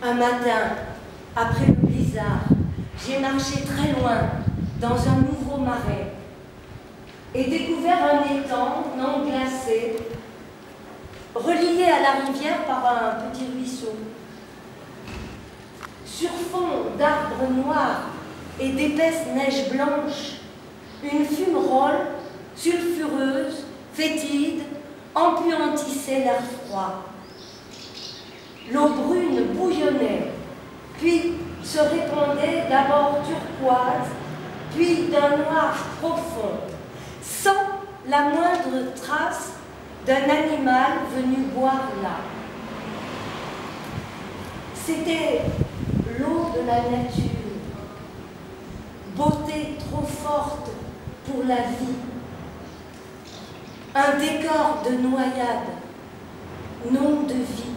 Un matin, après le blizzard, j'ai marché très loin, dans un nouveau marais, et découvert un étang non glacé, relié à la rivière par un petit ruisseau. Sur fond d'arbres noirs et d'épaisses neiges blanches, une fumerole sulfureuse, fétide, empuantissait l'air froid. L'eau brune bouillonnait, puis se répandait d'abord turquoise, puis d'un noir profond, sans la moindre trace d'un animal venu boire là. C'était l'eau de la nature, beauté trop forte pour la vie, un décor de noyade, non de vie.